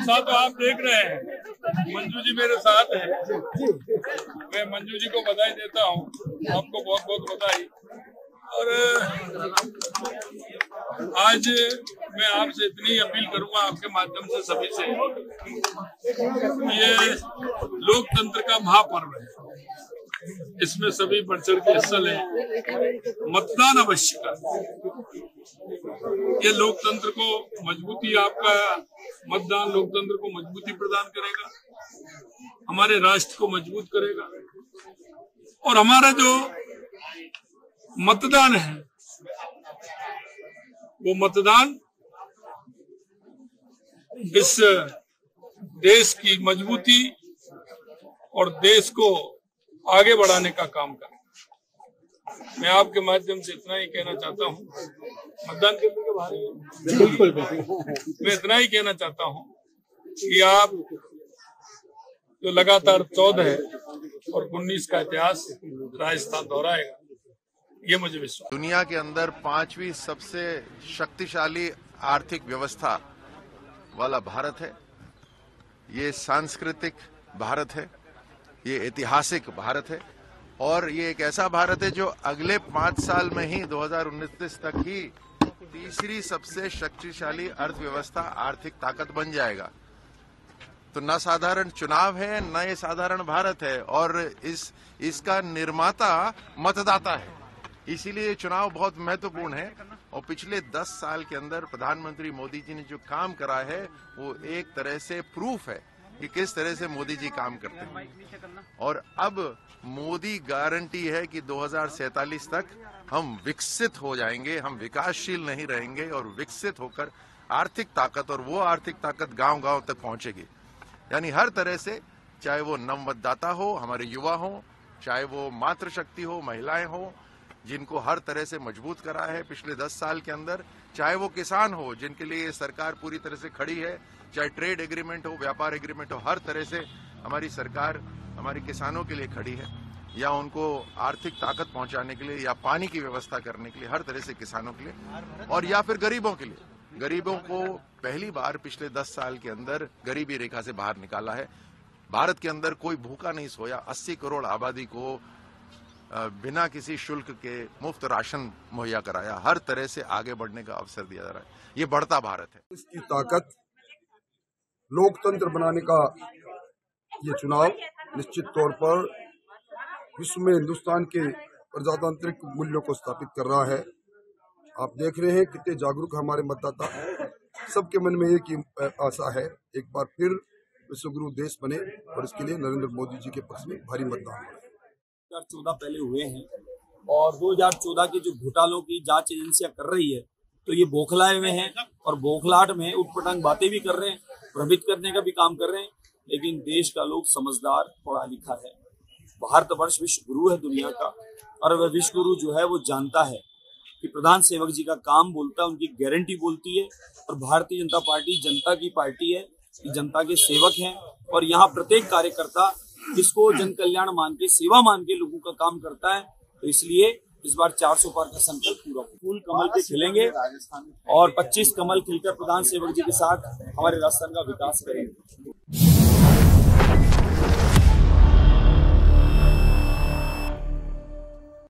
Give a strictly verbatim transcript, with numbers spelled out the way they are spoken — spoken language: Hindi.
उत्साह तो आप देख रहे हैं। मंजू जी मेरे साथ हैं, मैं मंजू जी को बधाई देता हूँ, आपको बहुत बहुत बधाई। और आज मैं आपसे इतनी अपील करूंगा आपके माध्यम से सभी से, ये लोकतंत्र का महापर्व है, इसमें सभी बढ़ चढ़ के हिस्सा लें, मतदान अवश्य करें। ये लोकतंत्र को मजबूती, आपका मतदान लोकतंत्र को मजबूती प्रदान करेगा, हमारे राष्ट्र को मजबूत करेगा। और हमारा जो मतदान है वो मतदान इस देश की मजबूती और देश को आगे बढ़ाने का काम करें। मैं आपके माध्यम से इतना ही कहना चाहता हूँ, मतदान करने के बारे में बिल्कुल बिल्कुल मैं इतना ही कहना चाहता हूँ कि आप जो लगातार चौदह और उन्नीस का इतिहास राजस्थान दोहराएगा, ये मुझे विश्वास। दुनिया के अंदर पांचवी सबसे शक्तिशाली आर्थिक व्यवस्था वाला भारत है, ये सांस्कृतिक भारत है, ये ऐतिहासिक भारत है, और ये एक ऐसा भारत है जो अगले पांच साल में ही दो हज़ार उन्नीस तक ही तीसरी सबसे शक्तिशाली अर्थव्यवस्था, आर्थिक ताकत बन जाएगा। तो न साधारण चुनाव है, न ये साधारण भारत है, और इस इसका निर्माता मतदाता है। इसीलिए ये चुनाव बहुत महत्वपूर्ण है। और पिछले दस साल के अंदर प्रधानमंत्री मोदी जी ने जो काम करा है वो एक तरह से प्रूफ है कि किस तरह से मोदी जी काम करते हैं। और अब मोदी गारंटी है कि दो हज़ार सैंतालीस तक हम विकसित हो जाएंगे, हम विकासशील नहीं रहेंगे, और विकसित होकर आर्थिक ताकत, और वो आर्थिक ताकत गांव गांव तक पहुंचेगी। यानी हर तरह से, चाहे वो नवमतदाता हो, हमारे युवा हो, चाहे वो मातृशक्ति हो, महिलाएं हो, जिनको हर तरह से मजबूत करा है पिछले दस साल के अंदर, चाहे वो किसान हो जिनके लिए सरकार पूरी तरह से खड़ी है, चाहे ट्रेड एग्रीमेंट हो, व्यापार एग्रीमेंट हो, हर तरह से हमारी सरकार हमारे किसानों के लिए खड़ी है, या उनको आर्थिक ताकत पहुंचाने के लिए, या पानी की व्यवस्था करने के लिए, हर तरह से किसानों के लिए, और या फिर गरीबों के लिए। गरीबों को पहली बार पिछले दस साल के अंदर गरीबी रेखा से बाहर निकाला है। भारत के अंदर कोई भूखा नहीं सोया। अस्सी करोड़ आबादी को बिना किसी शुल्क के मुफ्त राशन मुहैया कराया। हर तरह से आगे बढ़ने का अवसर दिया जा रहा है। ये बढ़ता भारत है। इसकी ताकत, लोकतंत्र बनाने का ये चुनाव निश्चित तौर पर विश्व में हिंदुस्तान के प्रजातांत्रिक मूल्यों को स्थापित कर रहा है। आप देख रहे हैं कितने जागरूक हमारे मतदाता, सबके मन में एक ही आशा है, एक बार फिर विश्वगुरु देश बने, और इसके लिए नरेंद्र मोदी जी के पक्ष में भारी मतदान हो। दो हज़ार चौदह पहले हुए हैं, और दो हज़ार चौदह की जो घोटालों की जांच एजेंसियां कर रही है, तो ये बौखलाए हुए हैं, और बौखलाहट में उटपटांग बातें भी कर रहे हैं, भ्रमित करने का भी काम कर रहे हैं। लेकिन देश का लोग समझदार, पढ़ा लिखा है। भारतवर्ष विश्व गुरु है दुनिया का, और वह विश्व गुरु जो है वो जानता है कि प्रधान सेवक जी का काम बोलता है, उनकी गारंटी बोलती है। और भारतीय जनता पार्टी जनता की पार्टी है, जनता के सेवक हैं, और यहाँ प्रत्येक कार्यकर्ता इसको जन कल्याण मान के, सेवा मान के लोगों का काम करता है। तो इसलिए इस बार चार सौ पार का संकल्प पूरा हो। फूल कमल के खिलेंगे, और पच्चीस कमल खिलकर प्रधान सेवक जी के साथ हमारे राजस्थान का विकास करेंगे।